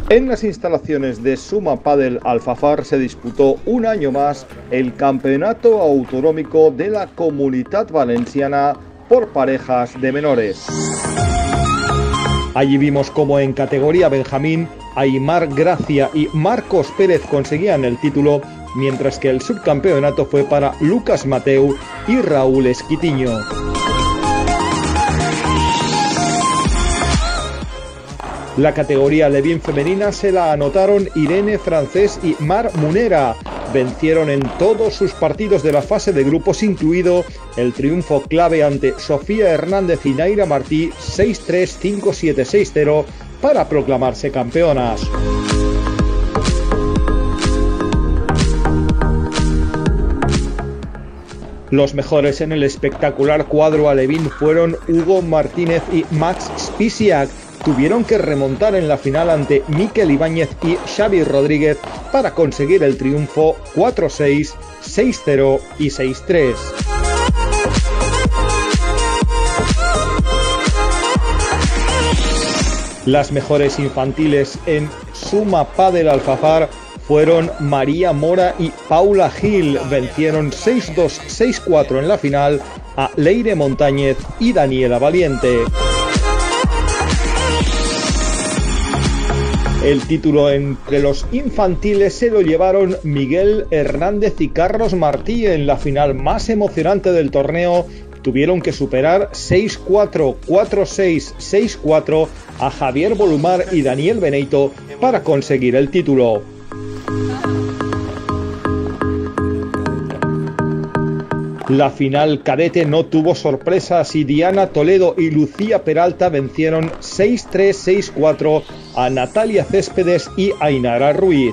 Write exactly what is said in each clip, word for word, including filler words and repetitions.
En las instalaciones de Suma Padel Alfafar se disputó un año más el Campeonato Autonómico de la Comunitat Valenciana por parejas de menores. Allí vimos como en categoría Benjamín, Aymar Gracia y Marcos Pérez conseguían el título, mientras que el subcampeonato fue para Lucas Mateu y Raúl Esquitiño. La categoría Levín femenina se la anotaron Irene Francés y Mar Munera. Vencieron en todos sus partidos de la fase de grupos, incluido el triunfo clave ante Sofía Hernández y Naira Martí seis tres, cinco siete, seis cero para proclamarse campeonas. Los mejores en el espectacular cuadro alevín fueron Hugo Martínez y Max Spisiak. Tuvieron que remontar en la final ante Miquel Ibáñez y Xavi Rodríguez para conseguir el triunfo cuatro seis, seis cero y seis tres. Las mejores infantiles en Suma Padel Alfafar fueron María Mora y Paula Gil. Vencieron seis dos, seis cuatro en la final a Leire Montañez y Daniela Valiente. El título entre los infantiles se lo llevaron Miguel Hernández y Carlos Martí. En la final más emocionante del torneo tuvieron que superar seis cuatro, cuatro seis, seis cuatro a Javier Bolumar y Daniel Beneito para conseguir el título. La final cadete no tuvo sorpresas y Diana Toledo y Lucía Peralta vencieron seis tres, seis cuatro a Natalia Céspedes y Ainara Ruiz.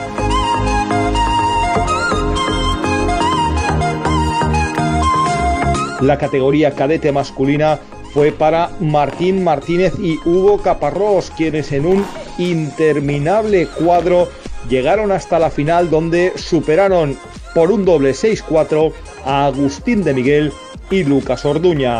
La categoría cadete masculina fue para Martín Martínez y Hugo Caparrós, quienes en un interminable cuadro llegaron hasta la final, donde superaron por un doble seis cuatro a Agustín de Miguel y Lucas Orduña.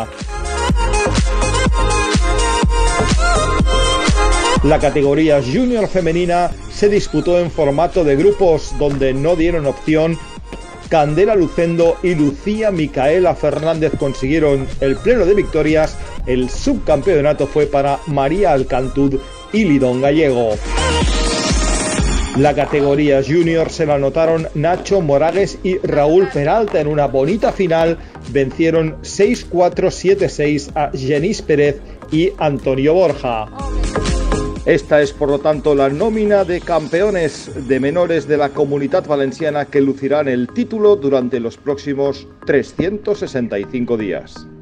La categoría junior femenina se disputó en formato de grupos, donde no dieron opción. Candela Lucendo y Lucía Micaela Fernández consiguieron el pleno de victorias. El subcampeonato fue para María Alcantud y Lidón Gallego. La categoría junior se la anotaron Nacho Moragues y Raúl Peralta en una bonita final. Vencieron seis cuatro, siete seis a Genís Pérez y Antonio Borja. Esta es, por lo tanto, la nómina de campeones de menores de la Comunitat Valenciana que lucirán el título durante los próximos trescientos sesenta y cinco días.